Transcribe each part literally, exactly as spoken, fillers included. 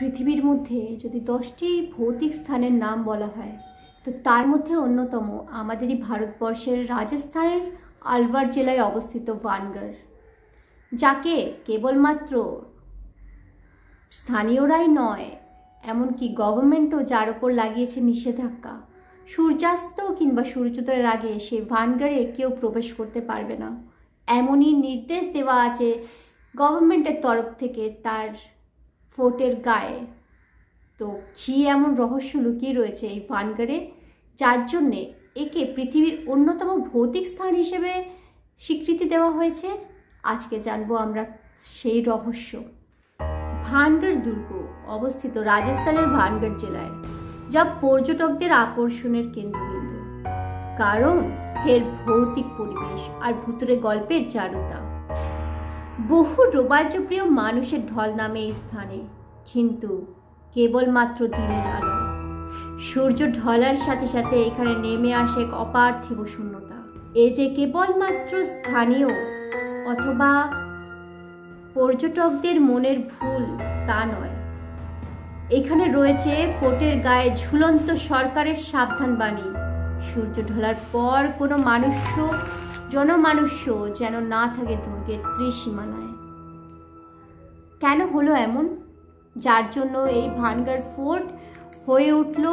পৃথিবীর মধ্যে যদি দশটি ভৌতিক স্থানের নাম বলা হয় তো তার মধ্যে অন্যতম আমাদেরই ভারতবর্ষের রাজস্থানের আলওয়ার জেলায় অবস্থিত ভানগড়, যাকে কেবলমাত্র স্থানীয়রাই নয় এমনকি গভর্নমেন্টও যার ওপর লাগিয়েছে নিষেধাজ্ঞা। সূর্যাস্ত কিংবা সূর্যোদয়ের আগে সেই ভানগড়ে কেউ প্রবেশ করতে পারবে না, এমনই নির্দেশ দেওয়া আছে গভর্নমেন্টের তরফ থেকে তার ফোর্টের গায়ে। তো কী এমন রহস্য লুকিয়ে রয়েছে এই ভানগড়ে, যার জন্যে একে পৃথিবীর অন্যতম ভৌতিক স্থান হিসেবে স্বীকৃতি দেওয়া হয়েছে? আজকে জানবো আমরা সেই রহস্য। ভানগড় দুর্গ অবস্থিত রাজস্থানের ভানগড় জেলায়, যা পর্যটকদের আকর্ষণের কেন্দ্রবিন্দু, কারণ এর ভৌতিক পরিবেশ আর ভুতুরে গল্পের চারুতা। বহু রোমাঞ্চপ্রিয় মানুষের ঢল নামে এই স্থানে, কিন্তু কেবলমাত্র দিনের আলো। সূর্য ঢলার সাথে সাথে এখানে নেমে আসে এক অপার্থিব শূন্যতা। এ যে কেবলমাত্র স্থানীয় অথবা পর্যটকদের মনের ভুল তা নয়, এখানে রয়েছে ফোর্টের গায়ে ঝুলন্ত সরকারের সাবধান বাণী। সূর্য ঢলার পর কোনো মানুষ্য জনমানুষ্য যেন না থাকে দুর্গের ত্রিসীমানায়। কেন হলো এমন, যার জন্য এই ভানগড় ফোর্ট হয়ে উঠল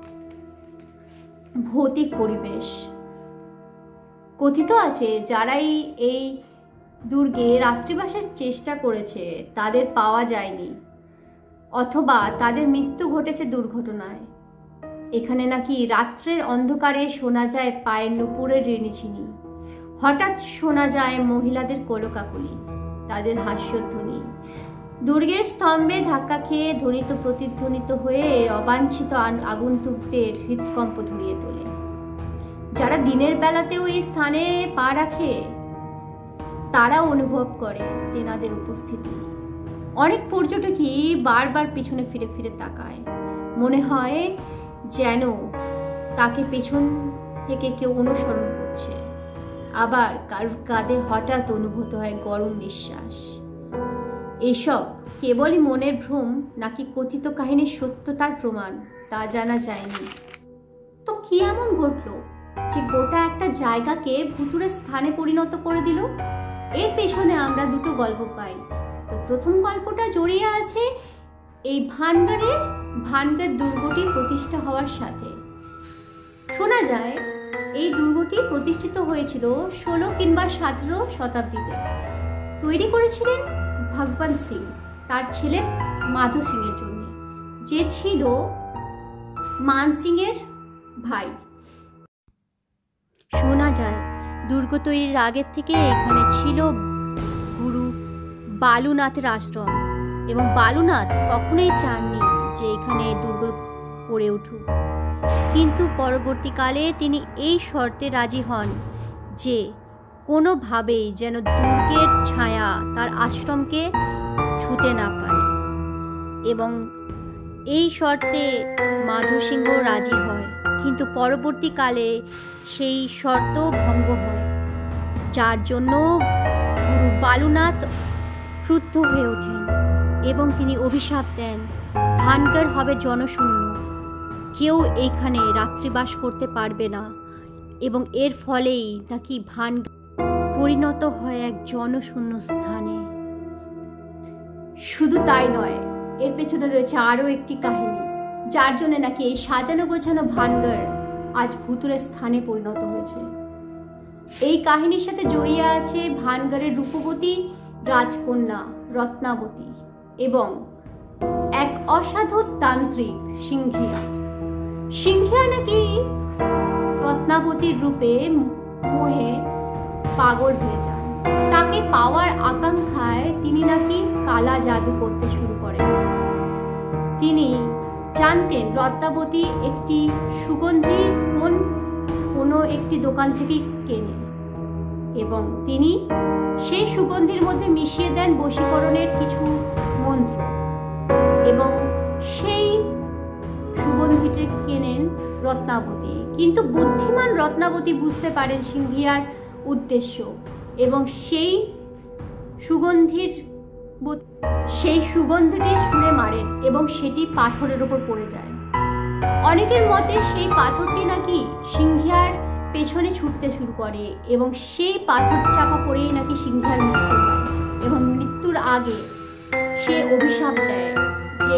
ভৌতিক পরিবেশ? কথিত আছে যারাই এই দুর্গে রাত্রিবাসের চেষ্টা করেছে তাদের পাওয়া যায়নি, অথবা তাদের মৃত্যু ঘটেছে দুর্ঘটনায়। এখানে নাকি রাত্রের অন্ধকারে শোনা যায় পায়ের নুপুরের রিনিঝিনি, হঠাৎ শোনা যায় মহিলাদের কোলকাকুলি, তাদের হাস্যধ্বনি দুর্গের স্তম্ভে ধাক্কা খেয়ে ধ্বনিত প্রতিধ্বনিত হয়ে অবাঞ্ছিত আগন্তুকদের হৃৎকম্প ধরিয়ে তোলে। যারা দিনের বেলাতেও এই স্থানে পা রাখে তারা অনুভব করে তেনাদের উপস্থিতি। অনেক পর্যটকই বারবার পিছনে ফিরে ফিরে তাকায়, মনে হয় যেন তাকে পেছন থেকে কেউ অনুসরণ করছে। আবার কারোর কাঁধে হঠাৎ অনুভূত হয় গরম নিঃশ্বাস। এসব কেবলই মনের ভ্রম নাকি কথিত কাহিনীর সত্যতার প্রমাণ তা জানা যায়নি। তো কি এমন ঘটলো যে গোটা একটা জায়গাকে ভুতুড়ে স্থানে পরিণত করে দিল? এর পেছনে আমরা দুটো গল্প পাই। তো প্রথম গল্পটা জড়িয়ে আছে এই ভানগড়ের ভানগড় দুর্গটি প্রতিষ্ঠা হওয়ার সাথে। শোনা যায় এই দুর্গটি প্রতিষ্ঠিত হয়েছিল ষোলো কিংবা সতেরো শতাব্দীতে। তৈরি করেছিলেন ভগবান সিং তার ছেলে মাধো সিং এর জন্য, যে ছিল মান সিং এর ভাই। শোনা যায় দুর্গ তৈরির আগের থেকে এখানে ছিল গুরু বালুনাথের আশ্রম, এবং বালুনাথ কখনোই চাননি যে এখানে দুর্গ গড়ে উঠুক। কিন্তু পরবর্তীকালে তিনি এই শর্তে রাজি হন যে কোনোভাবেই যেন দুর্গের ছায়া তার আশ্রমকে ছুঁতে না পারে, এবং এই শর্তে মাধো সিংহ রাজি হয়। কিন্তু পরবর্তীকালে সেই শর্ত ভঙ্গ হয়, যার জন্য গুরু বালুনাথ ক্রুদ্ধ হয়ে ওঠেন এবং তিনি অভিশাপ দেন ভানগড় হবে জনশূন্য, কেউ এইখানে রাত্রিবাস করতে পারবে না, এবং এর ফলেই নাকি ভানগড় পরিণত হয় এক জনশূন্য স্থানে। শুধু তাই নয়, এর পেছনে রয়েছে আরও একটি কাহিনী, যার জন্য নাকি এই সাজানো গোছানো ভানগড় আজ ভুতুরে স্থানে পরিণত হয়েছে। এই কাহিনীর সাথে জড়িয়ে আছে ভানগড়ের রূপবতী রাজকন্যা রত্নাবতী এবং এক অসাধু তান্ত্রিক সিংহিয়া। সিংহিয়া নাকি রত্নাবতীর রূপে মোহে পাগল হয়ে যান। তাকে পাওয়ার আকাঙ্ক্ষায় তিনি নাকি কালা জাদু করতে শুরু করেন। তিনি জানতেন রত্নাবতী একটি সুগন্ধি কোন কোনো একটি দোকান থেকে কেনে, এবং তিনি সেই সুগন্ধির মধ্যে মিশিয়ে দেন বশীকরণের কিছু মন্ত্র, এবং সেই সুগন্ধিটি কেনেন রত্নাবতী। কিন্তু বুদ্ধিমান রত্নাবতী বুঝতে পারেন সিংহিয়ার উদ্দেশ্য, এবং সেই সুগন্ধির সেই সুগন্ধটি ছুঁড়ে মারেন এবং সেটি পাথরের ওপর পড়ে যায়। অনেকের মতে সেই পাথরটি নাকি সিংহিয়ার পেছনে ছুটতে শুরু করে এবং সেই পাথর চাপা পড়েই নাকি সিংহিয়ার মৃত্যু হয় এবং মৃত্যুর আগে সে অভিশাপ দেয় যে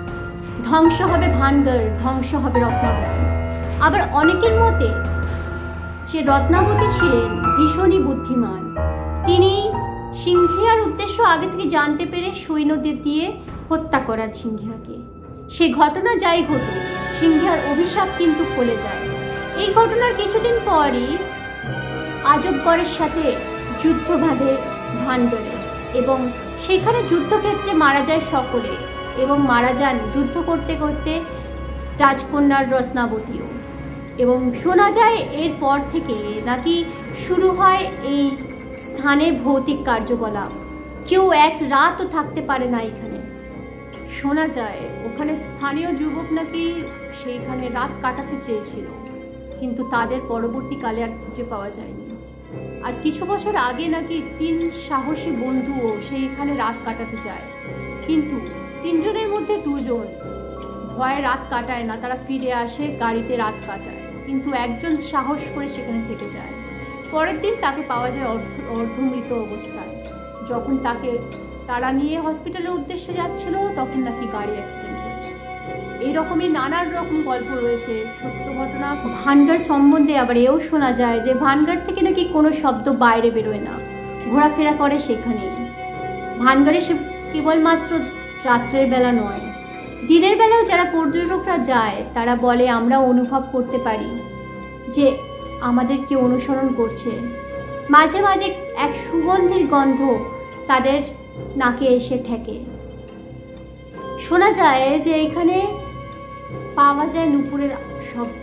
ধ্বংস হবে ভানগড়, ধ্বংস হবে রত্নাবতী। আবার অনেকের মতে যে রত্নাবতী ছিলেন ভীষণই বুদ্ধিমান, তিনি সিংহিয়ার উদ্দেশ্য আগে থেকে জানতে পেরে সৈন্যদের দিয়ে হত্যা করার সিংহিয়াকে। সে ঘটনা যাই ঘটুক, সিংহিয়ার অভিশাপ কিন্তু ফলে যায়। এই ঘটনার কিছুদিন পরই আজবগড়ের সাথে যুদ্ধ বাঁধে ভানগড়ে এবং সেখানে যুদ্ধক্ষেত্রে মারা যায় সকলে এবং মারা যান যুদ্ধ করতে করতে রাজকন্যার রত্নাবতীও। এবং শোনা যায় এরপর থেকে নাকি শুরু হয় এই স্থানে ভৌতিক কার্যকলাপ। কেউ এক রাতও থাকতে পারে না এখানে। শোনা যায় ওখানে স্থানীয় যুবক নাকি সেইখানে রাত কাটাতে চেয়েছিল, কিন্তু তাদের পরবর্তীকালে আর খুঁজে পাওয়া যায়নি। আর কিছু বছর আগে নাকি তিন সাহসী বন্ধুও সেইখানে রাত কাটাতে যায়, কিন্তু তিনজনের মধ্যে দুজন ভয়ে রাত কাটায় না, তারা ফিরে আসে গাড়িতে রাত কাটায়, কিন্তু একজন সাহস করে সেখানে থেকে যায়। পরের দিন তাকে পাওয়া যায় অর্ধমৃত অবস্থায়। যখন তাকে তারা নিয়ে হসপিটালের উদ্দেশ্যে যাচ্ছিল তখন নাকি গাড়ি অ্যাক্সিডেন্ট হয়েছে। এইরকমই নানান রকম গল্প রয়েছে সত্য ঘটনা। ভানগড় সম্বন্ধে আবার এও শোনা যায় যে ভানগড় থেকে নাকি কোনো শব্দ বাইরে বেরোয় না, ঘোরাফেরা করে সেখানেই। ভানগড়ে সে কেবলমাত্র রাত্রের বেলা নয়, দিনের বেলাও যারা পর্যটকরা যায় তারা বলে আমরা অনুভব করতে পারি যে আমাদেরকে অনুসরণ করছে। মাঝে মাঝে এক সুগন্ধির গন্ধ তাদের নাকে এসে ঠেকে। শোনা যায় যে এখানে পাওয়া যায় নুপুরের শব্দ।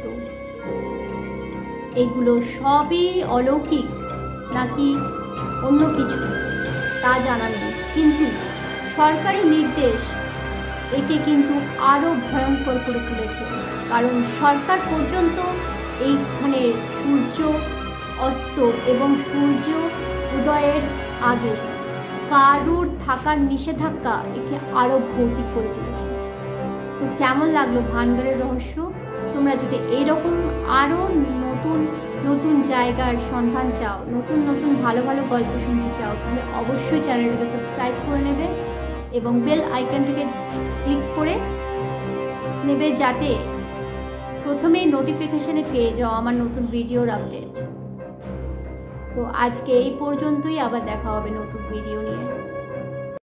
এগুলো সবই অলৌকিক নাকি অন্য কিছু তা জানা নেই, কিন্তু সরকারি নির্দেশ একে কিন্তু আরো ভয়ঙ্কর করে তুলেছে। কারণ সরকার পর্যন্ত এইখানে সূর্য অস্ত এবং সূর্য উদয়ের আগে কারুর থাকার নিষেধাজ্ঞা একে আরো ভৌতিক করে তুলেছে। তো কেমন লাগলো ভানগড়ের রহস্য? তোমরা যদি এইরকম আরো নতুন নতুন জায়গার সন্ধান চাও, নতুন নতুন ভালো ভালো গল্প শুনতে চাও, তাহলে অবশ্যই চ্যানেলটাকে সাবস্ক্রাইব করে নেবে এবং বেল আইকনটাকে ক্লিক করে নেবে যাতে প্রথমেই নোটিফিকেশনে পেয়ে যাও আমার নতুন ভিডিওর আপডেট। তো আজকে এই পর্যন্তই, আবার দেখা হবে নতুন ভিডিও নিয়ে।